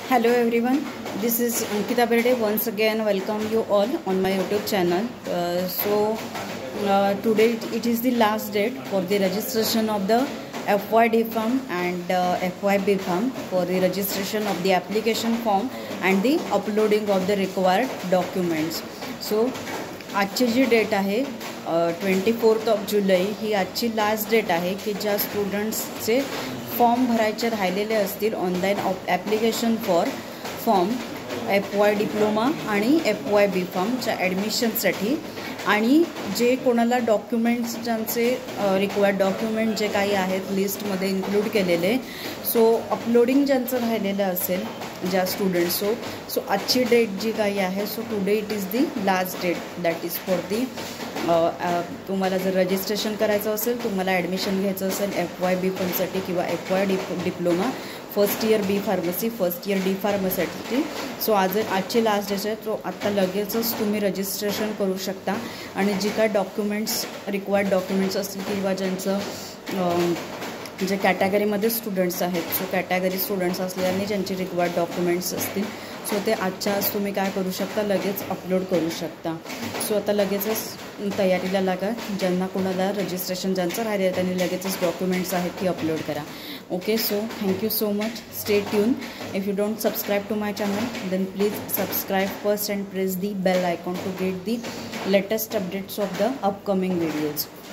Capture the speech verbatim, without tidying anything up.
Hello everyone, this is Ankita Berde. Once again welcome you all on my YouTube channel. Uh, so uh, today it is the last date for the registration of the F Y D Farm and uh, F Y B Farm for the registration of the application form and the uploading of the required documents. So आजची जी date आहे twenty fourth of July ही आजची last date आहे की ज्या स्टुडंट्सचे form भरायचे राहिलेले असतील online application for form F Y diploma आणि एफ वाय बी फॉर्मच्या ॲडमिशनसाठी आणि जे कोणाला डॉक्युमेंट्स ज्यांचे रिक्वायर्ड डॉक्युमेंट जे काही आहेत लिस्टमध्ये इन्क्लूड केलेले सो अपलोडिंग ज्यांचं राहिलेलं असेल ज्या स्टुडंट्स सो सो आजची डेट जी काही आहे so today it is the last date that is for the तुम्हाला जर रजिस्ट्रेशन करायचं असेल तुम्हाला ॲडमिशन घ्यायचं असेल एफ वाय बी फॉर्मसाठी किंवा F Y D diploma first year B pharmacy first year D फार्मसीसाठी सो आज आजची लास्ट डेट आहे तो आत्ता लगेचच तुम्ही रजिस्ट्रेशन करू शकता आणि जी काय डॉक्युमेंट्स रिक्वायर्ड डॉक्युमेंट्स असतील किंवा ज्यांचं जे कॅटेगरीमध्ये स्टुडंट्स आहेत सो कॅटेगरी स्टुडंट्स असल्याने ज्यांचे रिक्वायर्ड डॉक्युमेंट्स असतील सो ते आजच्या आज तुम्ही काय करू शकता लगेच अपलोड करू शकता सो आता लगेचच तयारीला लागा ज्यांना कोणाला रजिस्ट्रेशन ज्यांचं राहिलं आहे त्यांनी लगेचच डॉक्युमेंट्स आहेत ती अपलोड करा okay so thank you so much stay tune if you don't subscribe to my channel then please subscribe first and press the bell icon to get the latest updates of the upcoming videos.